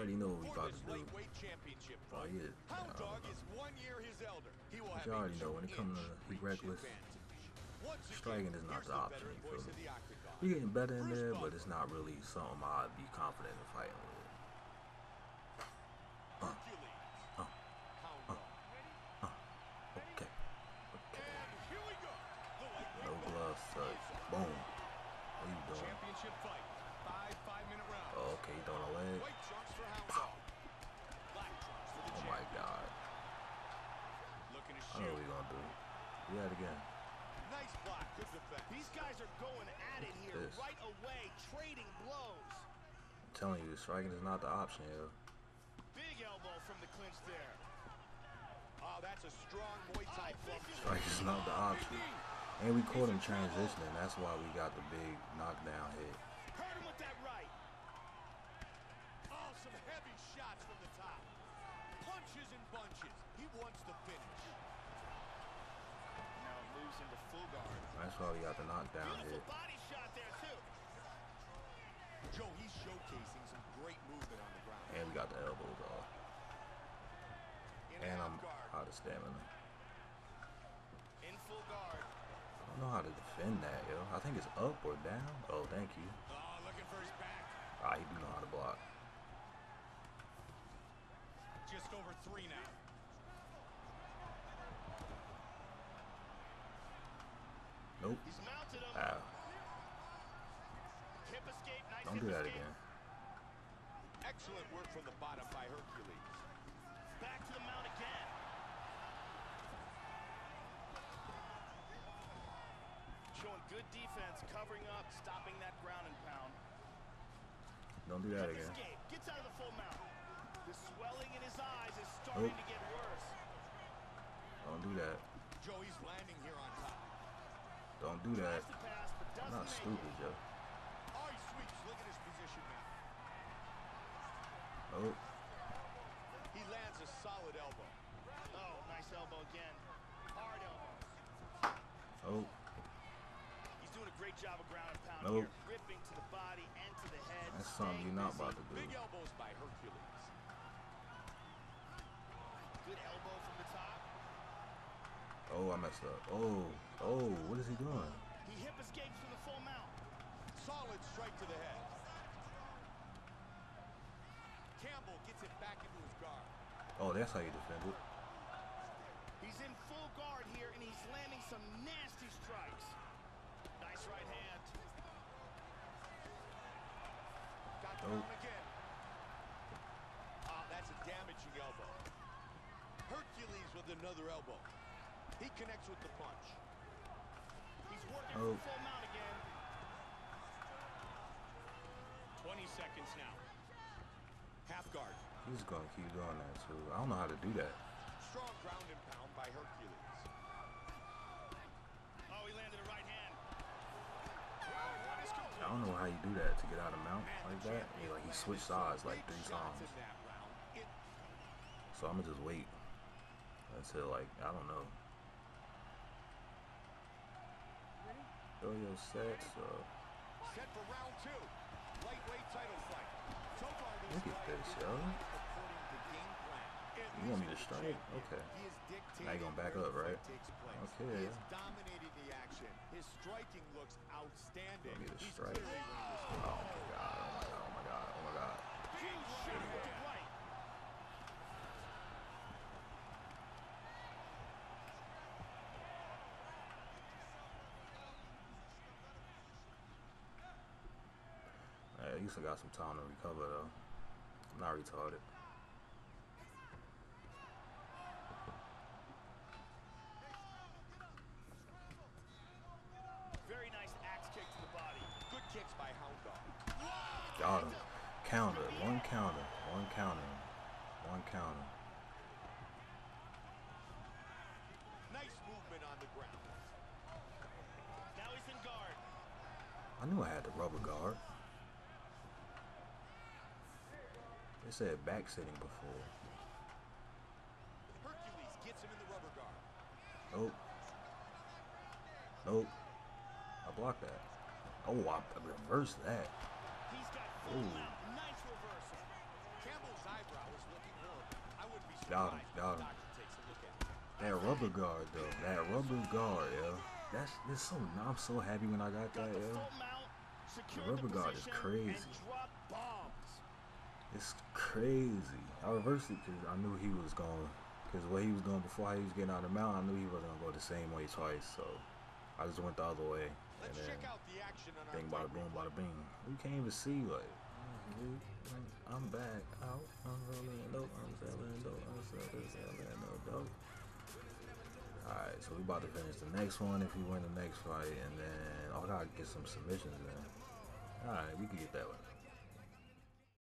already know what we for about this to do. lightweight championship Oh fight. yeah, Hound Dog is 1 year his elder. He will but have you a already know when it comes 2-inch to Heat reach Reckless, advantage. Once striking again, is not here's the the option. veteran You feel voice me? of the octagon. We're getting better in Bruce there, but it's Buffer. not really something I'd be confident in fighting with. Hercules. Uh, Hound uh, Dog. okay, okay. And here we go. The lightweight No match gloves touch. is Boom. What are you doing? championship fight. 5-5-minute rounds. Oh, okay, you throwing a leg. White trunks for Hound Dog. Black trunks for the Oh my champion. god. Looking to I know shoot. what we gonna do. Do that again. Nice block. Good defense. These guys are going at it here This. right away, trading blows. I'm telling you, striking is not the option, yo. Big elbow from the clinch there. Oh, that's a strong Muay Thai club. Striking is not the option. And we caught him transitioning. That's why we got the big knockdown hit. Hurt him with that right. Oh, some heavy shots from the top. Punches and bunches. He wants the finish. Now moves into full guard. That's why we got the knockdown Beautiful hit. body shot there too. Joe, he's showcasing some great movement on the ground. And we got the elbows off. In And half I'm guard. out of stamina. In full guard. I don't know how to defend that, yo. I think it's up or down. Oh, thank you. Oh, looking for his back. Ah, he do know how to block. Just over 3 now. Nope. He's mounted him. Ah, Hip escape. Nice don't hip do that escape. again. Excellent work from the bottom by Hercules. Back to the mount again. Showing good defense, covering up, stopping that ground and pound. Don't do that Hip again. escape. Gets out of the full mount. The swelling in his eyes is starting to get worse. Don't do that. Joe, he's landing here on top. Don't do that. Tries to pass, but I'm doesn't not make stupid, it. yo. Oh, he sweeps. Look at his position now. Nope. He lands a solid elbow. Oh, nice elbow again. Hard elbow. Nope. He's doing a great job of ground and pound Nope. here. Ripping to the body and to the head. That's something you're not about to do. Big elbows by Hercules. Good elbow from the top. Oh, I messed up. Oh, what is he doing? He hip escapes from the full mount. Solid strike to the head. Campbell gets it back into his guard. Oh, that's how you defend it. He's in full guard here, and he's landing some nasty strikes. Nice right hand. Got Oh. down again. Ah, that's a damaging elbow. Hercules with another elbow. He connects with the punch. He's working Oh. for full mount again. 20 seconds now. Half guard. He's gonna keep doing that too. I don't know how to do that. Strong ground and pound by Hercules. Oh, he landed a right hand. I don't know how you do that to get out of mount like that. Yeah, like he switched sides like 3 times. So I'm gonna just wait until like, I don't know. Throw your sets up. Set for round 2. Lightweight title fight. So far this Look at fight this, is yo. going according to game plan. You want me to strike? Okay. He is dictating Now you gonna back where up, the right? fight takes place. Okay. He is dominating the action. His striking looks outstanding. Want me to He's strike? clearly winning this fight. Oh my god, oh my god, oh my god, oh my god. Big shot to right. At least I got some time to recover though. I'm not retarded. Very nice axe kick to the body. Good kicks by Hound Dog. Got him. Counter. One counter. One counter. One counter. Nice movement on the ground. Now he's in guard. I knew I had the rubber guard. They said back sitting before. Hercules gets him in the rubber guard. Nope. Nope. I blocked that. Oh, I reversed that. He's got full Ooh. mount. Nice reversal. Campbell's Got him. Got him. That rubber guard, though. That rubber guard, yo. That's so. I'm so happy when I got that, yo. The rubber guard is crazy. It's crazy. I reversed it because I knew he was going. Because what he was doing before he was getting out of the mount, I knew he wasn't going to go the same way twice. So I just went the other way. And then, bing, bada boom, bada bing. You can't even see, like, I'm back out. I'm rolling dope. I'm selling dope. I'm selling dope. Alright, so we about to finish the next one if we win the next fight. And then, I gotta get some submissions in. Alright, we can get that one.